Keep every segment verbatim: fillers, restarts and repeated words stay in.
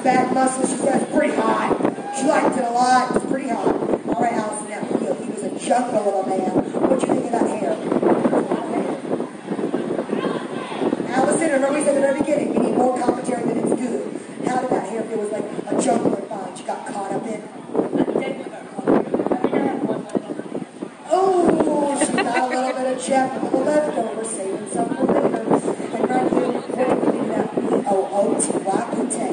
back muscles. She said it's pretty hot. She liked it a lot. It was pretty hot. All right, Allison, now he, he was a jungle of a man. What do you think of that hair? Allison, remember we said at the very beginning, we need more commentary than it's good. How did that hair feel? It was like a jungle of fun. She got caught up in. Oh, she got a little bit of Jeff with the leftovers, saving some for later. And right here, what do you think of that? Oh, oat wakute.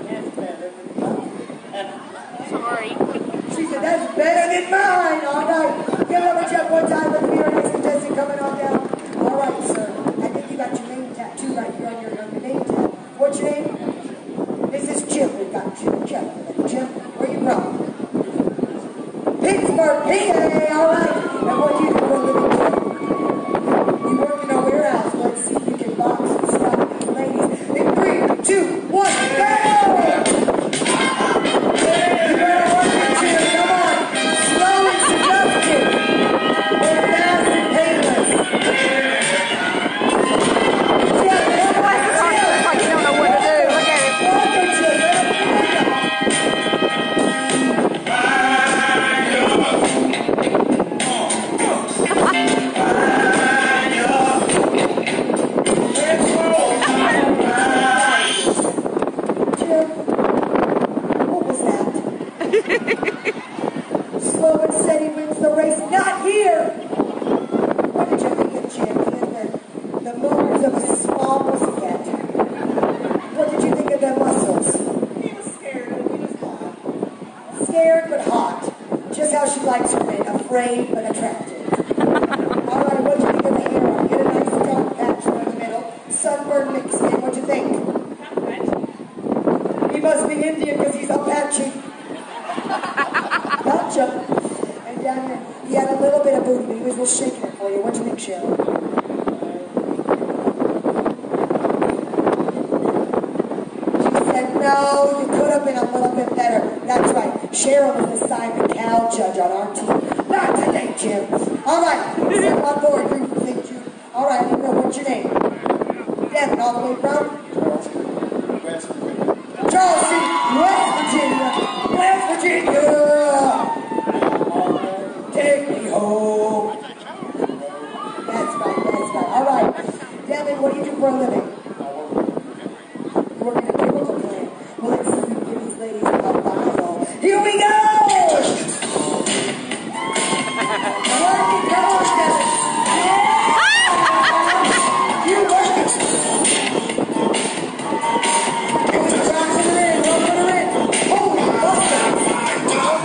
Sorry. She said, that's better than mine. All right. Give it up for Jeff one time. Let's be our next contestant coming on down. All right, sir. I think you got your name tattoo right here on your, on your name tag. What's your name? This is Jim. We've got Jim. Jeff. Jim, where you from? Pittsburgh, P A. All right. And what do you do for a living? You work in a warehouse. Let's see if you can box and stop these ladies. In three, two, one, go! Slow and steady wins the race. Not here! What did you think of Jim? He had the, the movements of a small pussycat. What did you think of their muscles? He was scared, but he was hot. Scared but hot. Just how she likes her men. Afraid but attractive. Alright, what did you think of the hair? Get a nice dark patch in the middle. Sunburn mixed in. What'd you think? He must be Indian because he's Apache. Gotcha. And down here, he had a little bit of booty, but he was just shaking it for you. What do you think, Cheryl? She said, no, you could have been a little bit better. That's right. Cheryl was the Simon Cowell judge on our team. Not today, Jim. All right. Step on board. You think you. All right, you know what's your name? Devin, all the way from? Charleston, West Virginia. West Virginia. Take me home. That's right, that's right. All right. Devin, what do you do for a living? You work in a chemical plant. Well, let's see if we can give these ladies a Bible. Here we go! Work it, come on, Devin. Yeah! You work it. Roll her in, roll her in. Holy mustard.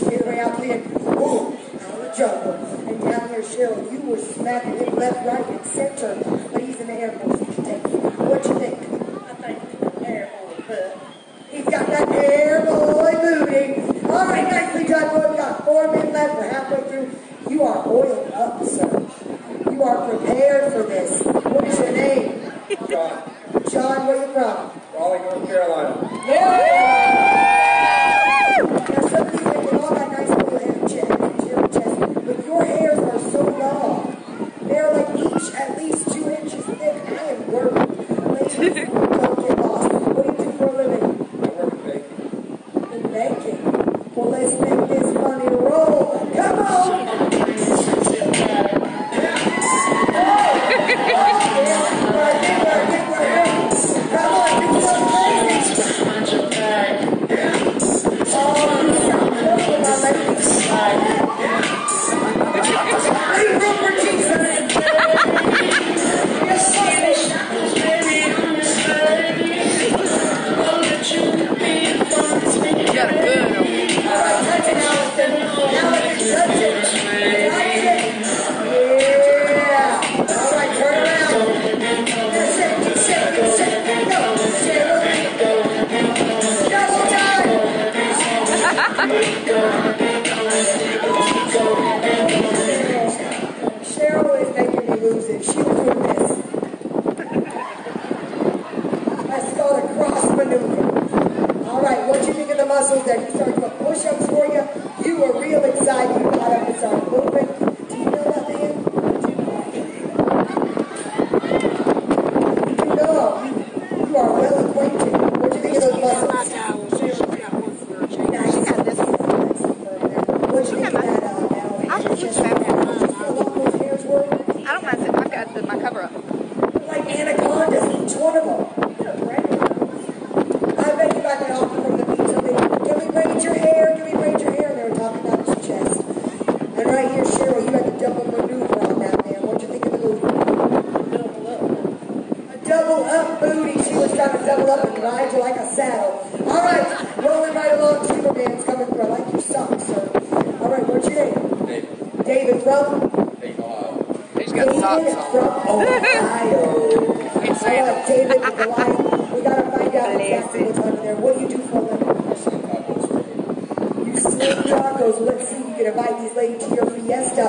she made her way out to the end. Boom! Out of the jungle. And down there, Cheryl, you were smacking him left, right, and center. But he's in the Air Force. He can take it. What you think? I think Air Force, but He's got that air boy booty. All right, nicely done, boy. We've got four men left. We're halfway through. You are oiled up, sir. You are prepared for this. What is your name? John. John, where are you from? Raleigh, North Carolina. Yeah! Now, some of these men with all that nice little hair chest, hair chest, but your hairs are so long. They're like each at least two inches thick. I am worried. Ladies, don't get lost. What do you do for a living? I work at baking. In banking. Well, let's make this money roll. Come on! Cheryl is making me lose it. She was doing this. That's called a cross maneuver. All right, what do you think of the muscles there? He started doing push-ups for you. You were real excited. You got up and started moving. Do you know that man? You do know. You, you are well acquainted. What do you think of those muscles? Now, he's got this. What do you think of that, uh, now? I just Just wish that- how long those hairs were? I don't mind sitting. I've got the, my cover up. Like anacondas, each one of them. I bet you got that off from the beach. So they, can we braid your hair? Can we braid your hair? And they were talking about his chest. And right here, Cheryl, you had the double maneuver on that man. What'd you think of the movie? double up. A double up booty. She was trying to double up and ride you like a saddle. All right, rolling right along. Superman's coming through. I like your socks, sir. All right, what's your name? David. David from? Dayton, Ohio. He's got David socks from on. Ohio. It's All right, David with the light. We gotta find out exactly what's under there. What do you do for a living? I sing tacos for a living. You slim tacos. Let's see if you can invite these ladies to your fiesta.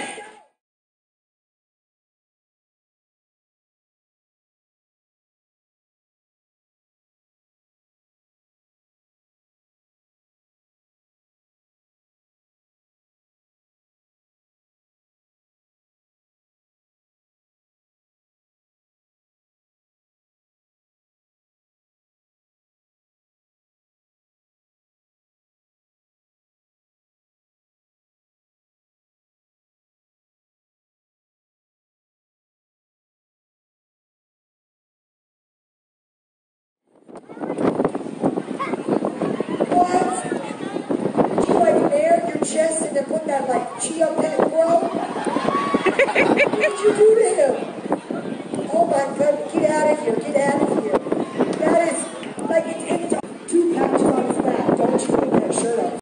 What? Do you like nair your chest and then put that like chia pet bro? What did you do to